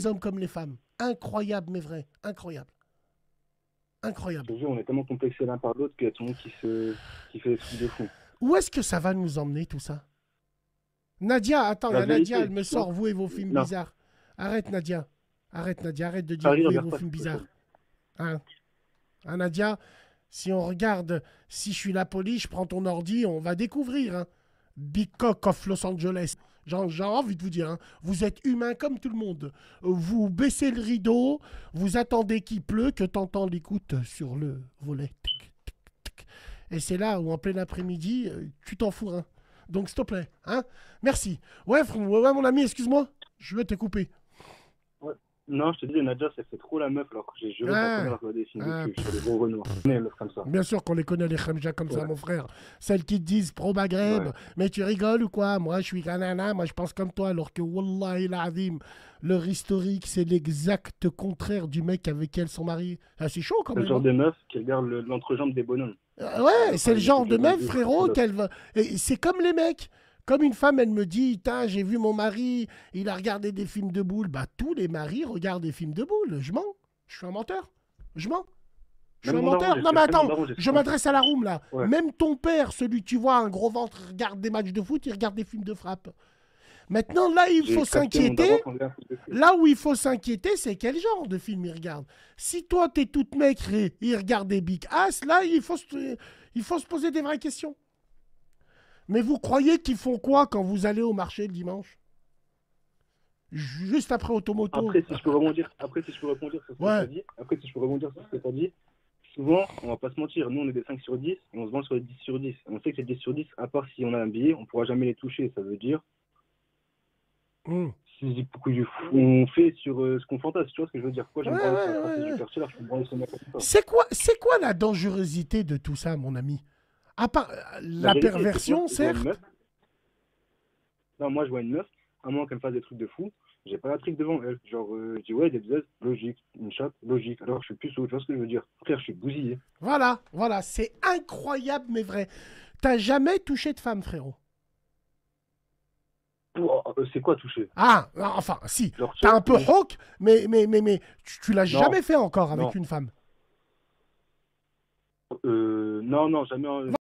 les hommes comme les femmes. Incroyable, mais vrai. Incroyable. Je te Incroyable. jure, on est tellement complexés l'un par l'autre qu'il y a tout le monde qui fait des trucs de fou. Où est-ce que ça va nous emmener, tout ça? Nadia, attends, il y La a Nadia, vérité, elle me tu vois, sort, vous et vos films non, bizarres. Arrête, Nadia. Arrête, Nadia, arrête de dire Paris, vous et regarde vos pas films cette photo. bizarres. Hein? Hein, Nadia, si on regarde, si je suis la police, je prends ton ordi, on va découvrir. Hein. Big Cock of Los Angeles. J'ai envie de vous dire, hein, vous êtes humain comme tout le monde. Vous baissez le rideau, vous attendez qu'il pleut, que t'entends l'écoute sur le volet. Tic, tic, tic. Et c'est là où en plein après-midi, tu t'en fous. Hein. Donc s'il te plaît, hein. Merci. Ouais, ouais, mon ami, excuse-moi, je vais te couper. Ouais. Non, je te dis, Nadia, ça fait trop la meuf, alors que j'ai juré que la Ah, première fois des films de ah, cul sur les gros Renoirs. Mais une meuf comme ça. bien sûr qu'on les connaît, les Khamja comme ça, Ouais. mon frère. Celles qui te disent pro Maghreb, Ouais. mais tu rigoles ou quoi? Moi, je suis Ghanana, moi, je pense comme toi, alors que Wallahi l'azim, leur historique, c'est l'exact contraire du mec avec qui elles sont mariées. Ah, c'est chaud quand C'est le même. genre Hein. de meuf qui regarde l'entrejambe des bonhommes. Ouais, c'est Enfin, le il genre écoute de les meuf, bandits, c'est frérot, l'autre. qu'elle va. Et c'est comme les mecs. Comme une femme, elle me dit, Tain, j'ai vu mon mari, il a regardé des films de boules. Bah, tous les maris regardent des films de boules. Je mens. Je suis un menteur. Je mens. Je suis Même un mon daron, menteur. Non, mais même mon attends, daron, j'ai je 50 ans. m'adresse à la room là. Ouais. Même ton père, celui tu vois, un gros ventre, regarde des matchs de foot, il regarde des films de frappe. Maintenant, là, il faut J'ai capté mon daron s'inquiéter. quand il a un foot de cul. Là où il faut s'inquiéter, c'est quel genre de film il regarde. Si toi, t'es toute maigre et il regarde des big ass, là, il faut se poser des vraies questions. Mais vous croyez qu'ils font quoi quand vous allez au marché le dimanche? Juste après Automoto. Après, si je peux rebondir sur ce que tu Ouais. as dit, souvent, on va pas se mentir, nous on est des 5 sur 10 et on se vend sur les 10 sur 10. On sait que les 10 sur 10, à part si on a un billet, on pourra jamais les toucher. Ça veut dire, Hmm. si on fait sur ce qu'on fantasme, tu vois ce que je veux dire. Pourquoi Ouais, j'aime pas ouais, la ouais, stratégie du ouais. quartier là, je peux me branler sur ma comme ça. C'est quoi la dangerosité de tout ça, mon ami? À part La la vérité, c'est que moi, perversion, je vois une certes. meuf, non, moi je vois une meuf, à moins qu'elle me fasse des trucs de fou, j'ai pas la trick devant elle. Genre, je dis ouais, des bzaises, logique, une chatte, logique. Alors je suis plus haut, tu vois ce que je veux dire. Frère, je suis bousillé. Voilà, voilà, c'est incroyable, mais vrai. T'as jamais touché de femme, frérot. Oh, c'est quoi toucher? Ah, non, enfin, si. Genre, T'as un peu non, hawk, mais tu l'as non, jamais fait encore avec non, une femme. non, jamais.